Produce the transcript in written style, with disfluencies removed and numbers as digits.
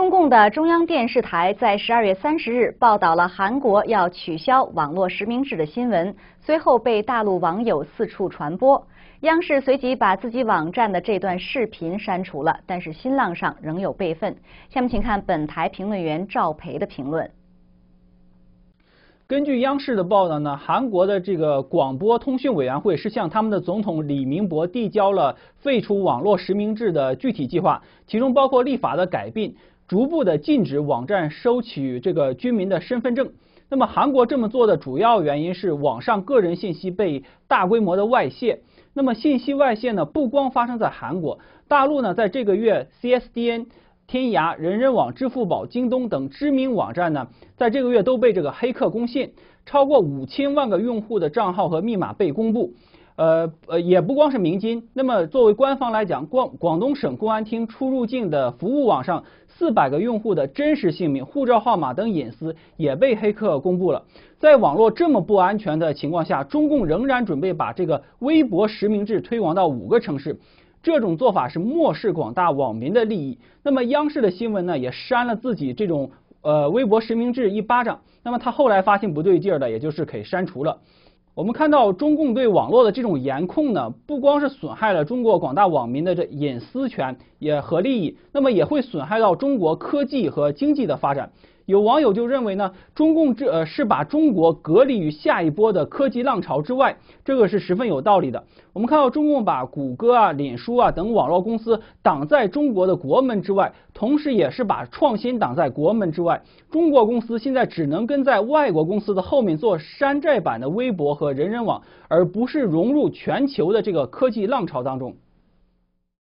中共的中央电视台在12月30日报道了韩国要取消网络实名制的新闻，随后被大陆网友四处传播。央视随即把自己网站的这段视频删除了，但是新浪上仍有备份。下面请看本台评论员赵培的评论。 根据央视的报道呢，韩国的这个广播通讯委员会是向他们的总统李明博递交了废除网络实名制的具体计划，其中包括立法的改变，逐步的禁止网站收取这个居民的身份证。那么韩国这么做的主要原因是网上个人信息被大规模的外泄。那么信息外泄呢，不光发生在韩国，大陆呢在这个月 CSDN、天涯、人人网、支付宝、京东等知名网站呢，在这个月都被这个黑客攻陷，超过5000万个用户的账号和密码被公布。也不光是民间，那么作为官方来讲，广东省公安厅出入境的服务网上400个用户的真实姓名、护照号码等隐私也被黑客公布了。在网络这么不安全的情况下，中共仍然准备把这个微博实名制推广到5个城市。这种做法是漠视广大网民的利益。那么央视的新闻呢，也扇了自己这种微博实名制一巴掌。那么他后来发现不对劲儿了，也就是给删除了。我们看到中共对网络的这种严控呢，不光是损害了中国广大网民的这隐私权和利益，那么也会损害到中国科技和经济的发展。有网友就认为呢，中共是把中国隔离于下一波的科技浪潮之外，这个是十分有道理的。我们看到中共把谷歌啊、脸书啊等网络公司挡在中国的国门之外，同时也是把创新挡在国门之外。中国公司现在只能跟在外国公司的后面做山寨版的微博和人人网，而不是融入全球的这个科技浪潮当中。